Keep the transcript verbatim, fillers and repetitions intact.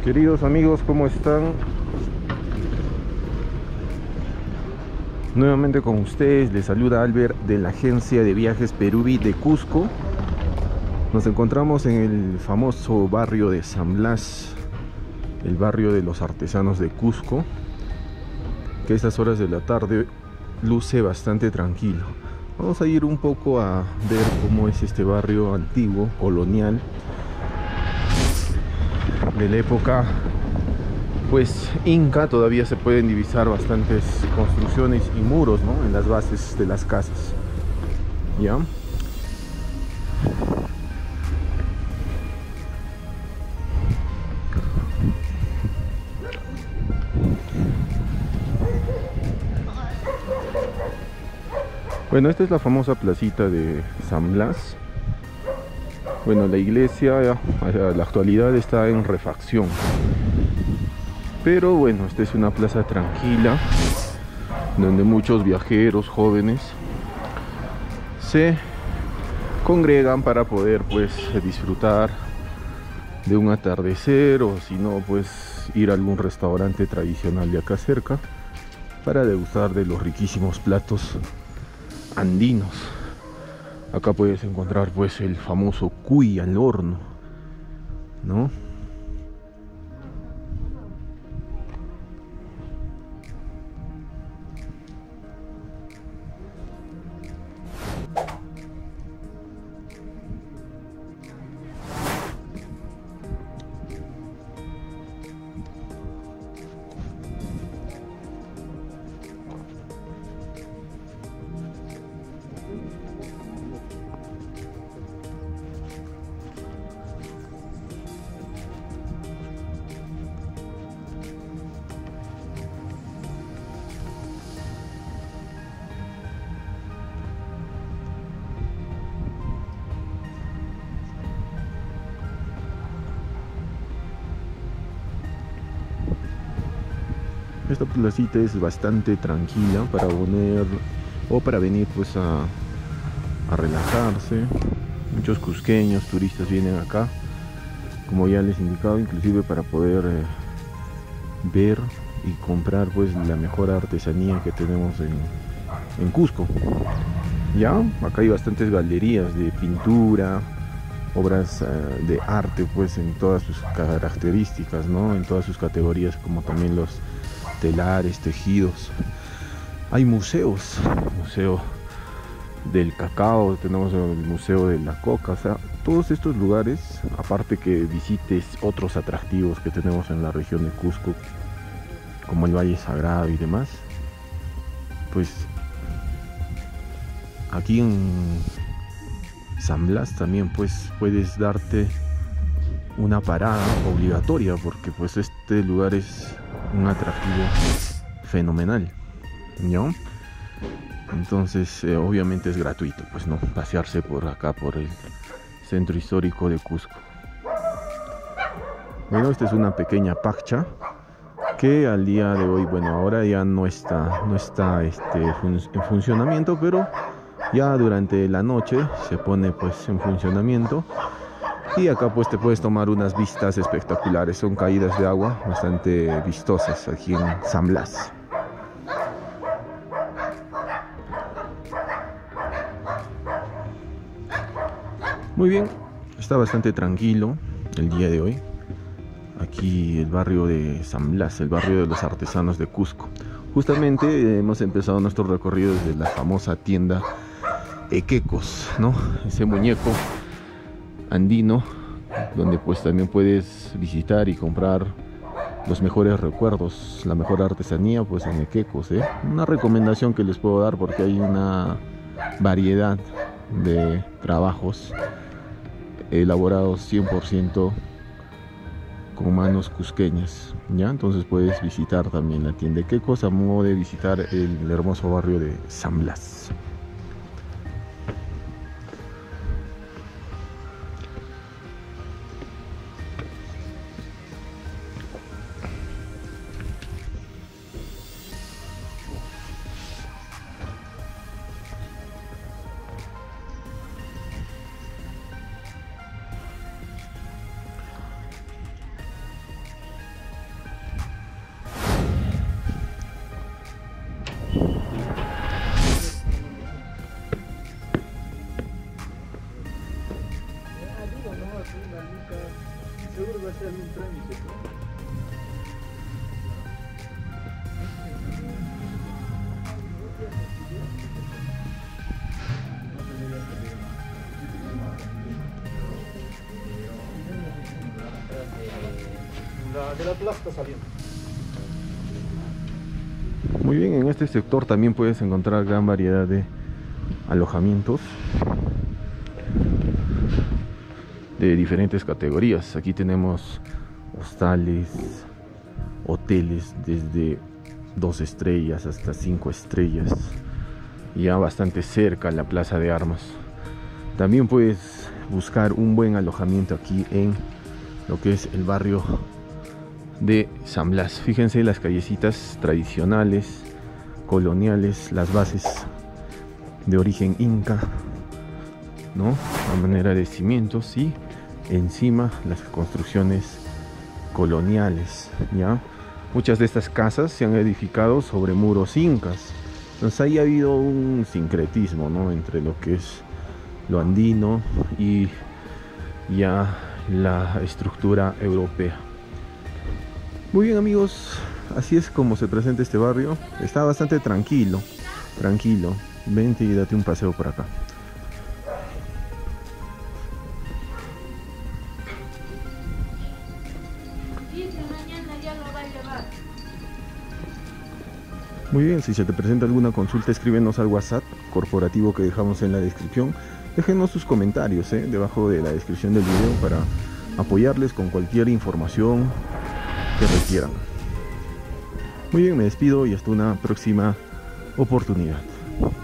Queridos amigos, ¿cómo están? Nuevamente con ustedes, les saluda Albert de la agencia de viajes Peruvi de Cusco. Nos encontramos en el famoso barrio de San Blas, el barrio de los artesanos de Cusco, que a estas horas de la tarde luce bastante tranquilo. Vamos a ir un poco a ver cómo es este barrio antiguo, colonial, de la época pues inca. Todavía se pueden divisar bastantes construcciones y muros, ¿no?, en las bases de las casas. ¿Ya? Bueno, esta es la famosa placita de San Blas. Bueno, la iglesia a la actualidad está en refacción, pero bueno, esta es una plaza tranquila donde muchos viajeros jóvenes se congregan para poder pues disfrutar de un atardecer, o si no pues ir a algún restaurante tradicional de acá cerca para degustar de los riquísimos platos andinos. Acá puedes encontrar pues el famoso cuy al horno, ¿no? Esta placita es bastante tranquila para poner o para venir pues a, a relajarse. Muchos cusqueños, turistas vienen acá, como ya les he indicado, inclusive para poder eh, ver y comprar pues la mejor artesanía que tenemos en, en Cusco. Ya, acá hay bastantes galerías de pintura, obras uh, de arte pues en todas sus características, ¿no?, en todas sus categorías, como también los telares, tejidos. Hay museos, museo del cacao, tenemos el museo de la coca. O sea, todos estos lugares, aparte que visites otros atractivos que tenemos en la región de Cusco, como el Valle Sagrado y demás, pues aquí en San Blas también pues puedes darte una parada obligatoria, porque pues este lugar es un atractivo fenomenal, ¿no? Entonces eh, obviamente es gratuito pues, no, pasearse por acá, por el centro histórico de Cusco. Bueno, esta es una pequeña paccha que al día de hoy, bueno, ahora ya no está no está este, fun en funcionamiento, pero ya durante la noche se pone pues en funcionamiento. Y acá pues te puedes tomar unas vistas espectaculares, son caídas de agua bastante vistosas aquí en San Blas. Muy bien, está bastante tranquilo el día de hoy. Aquí el barrio de San Blas, el barrio de los artesanos de Cusco. Justamente eh, hemos empezado nuestro recorrido desde la famosa tienda Equecos, ¿no? Ese muñeco andino, donde pues también puedes visitar y comprar los mejores recuerdos, la mejor artesanía pues en Equecos, ¿eh? Una recomendación que les puedo dar, porque hay una variedad de trabajos elaborados cien por ciento con manos cusqueñas, ¿ya? Entonces puedes visitar también la tienda Equecos a modo de visitar el hermoso barrio de San Blas. Seguro va a ser algún trámite, ¿no? La de la plaza está saliendo. Muy bien, en este sector también puedes encontrar gran variedad de alojamientos de diferentes categorías. Aquí tenemos hostales, hoteles desde dos estrellas hasta cinco estrellas, ya bastante cerca a la Plaza de Armas. También puedes buscar un buen alojamiento aquí en lo que es el barrio de San Blas. Fíjense las callecitas tradicionales, coloniales, las bases de origen inca, ¿no? A manera de cimientos, y encima las construcciones coloniales, ¿ya? Muchas de estas casas se han edificado sobre muros incas. Entonces ahí ha habido un sincretismo, ¿no?, entre lo que es lo andino y ya la estructura europea. Muy bien, amigos, así es como se presenta este barrio. Está bastante tranquilo, tranquilo. Vente y date un paseo por acá. Muy bien, si se te presenta alguna consulta, escríbenos al WhatsApp corporativo que dejamos en la descripción. Déjenos sus comentarios ¿eh? debajo de la descripción del video para apoyarles con cualquier información que requieran. Muy bien, me despido y hasta una próxima oportunidad.